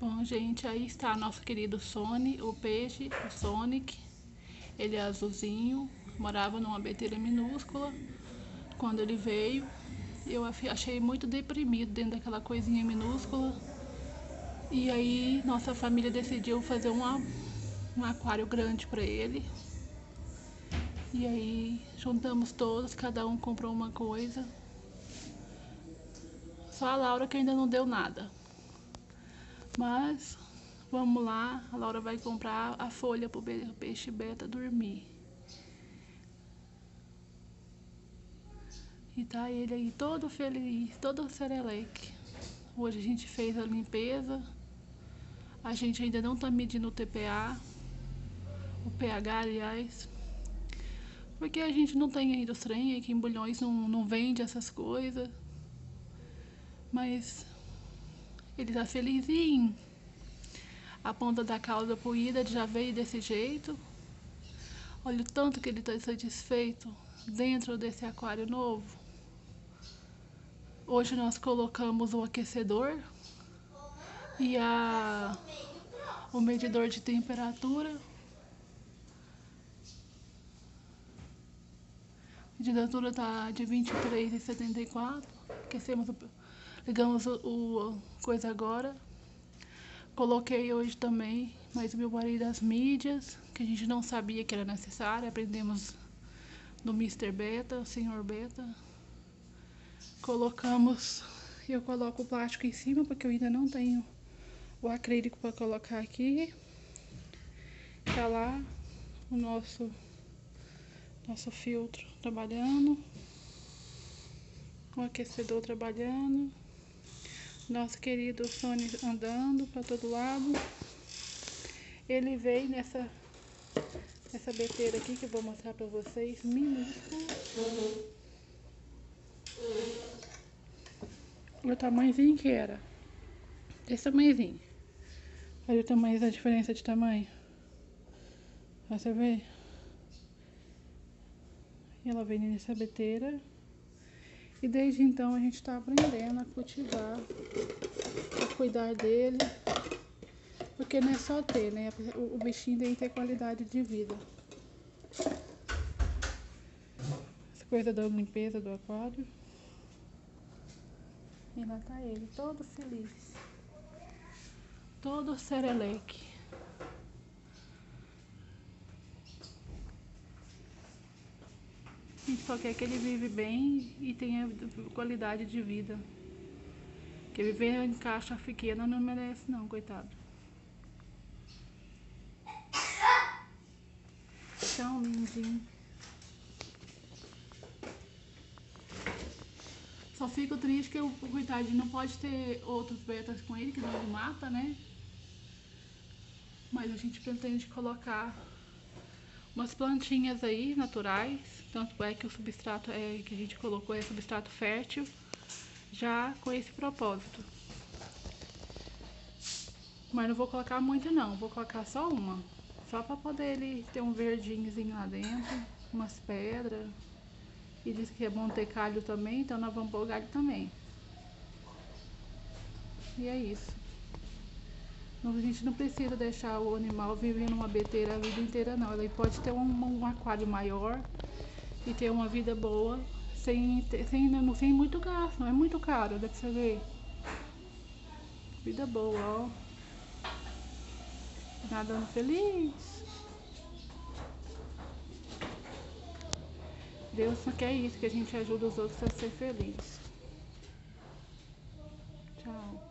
Bom, gente, aí está nosso querido Sony, o peixe, o Sonic. Ele é azulzinho, morava numa beteira minúscula. Quando ele veio, eu achei muito deprimido dentro daquela coisinha minúscula. E aí nossa família decidiu fazer um aquário grande para ele. E aí juntamos todos, cada um comprou uma coisa. Só a Laura que ainda não deu nada. Mas vamos lá, a Laura vai comprar a folha pro peixe beta dormir. E tá ele aí todo feliz, todo sereleque. Hoje a gente fez a limpeza. A gente ainda não tá medindo o TPA, o pH, aliás. Porque a gente não tem ainda os trem, aqui em Bulhões não vende essas coisas. Mas ele tá felizinho. A ponta da cauda poída já veio desse jeito. Olha o tanto que ele está satisfeito dentro desse aquário novo. Hoje nós colocamos o aquecedor e o medidor de temperatura. A temperatura está de 23,74. Ligamos o coisa agora. Coloquei hoje também mais meu marido as mídias, que a gente não sabia que era necessário. Aprendemos do Mr. Beta, o Sr. Beta. Colocamos, eu coloco o plástico em cima porque eu ainda não tenho o acrílico para colocar aqui. Tá lá o nosso filtro trabalhando, o aquecedor trabalhando, nosso querido Sony andando para todo lado. Ele veio nessa beteira aqui que eu vou mostrar para vocês, minúsculo. Olha o tamanhozinho que era, desse tamanhozinho. Olha o tamanho da diferença de tamanho. Você vê? E ela vem nessa beteira. E desde então a gente está aprendendo a cultivar, a cuidar dele. Porque não é só ter, né? O bichinho tem que ter qualidade de vida. Essa coisa da limpeza do aquário. E lá tá ele, todo feliz. Todo sereleque. A gente só quer que ele vive bem e tenha qualidade de vida. Porque viver em caixa pequena não merece não, coitado. Tão lindinho. Só fico triste que o coitadinho não pode ter outros betas com ele, que não ele mata, né? Mas a gente pretende colocar umas plantinhas aí, naturais. Tanto é que o substrato que a gente colocou é substrato fértil, já com esse propósito. Mas não vou colocar muito não, vou colocar só uma. Só pra poder ele ter um verdinhozinho lá dentro, umas pedras. E diz que é bom ter galho também, então nós vamos pôr galho também. E é isso. A gente não precisa deixar o animal viver numa beteira a vida inteira não. Ele pode ter um aquário maior e ter uma vida boa, sem muito gasto, não é muito caro, dá pra você ver. Vida boa, ó. Nadando feliz. Deus só quer isso, que a gente ajuda os outros a ser felizes. Tchau.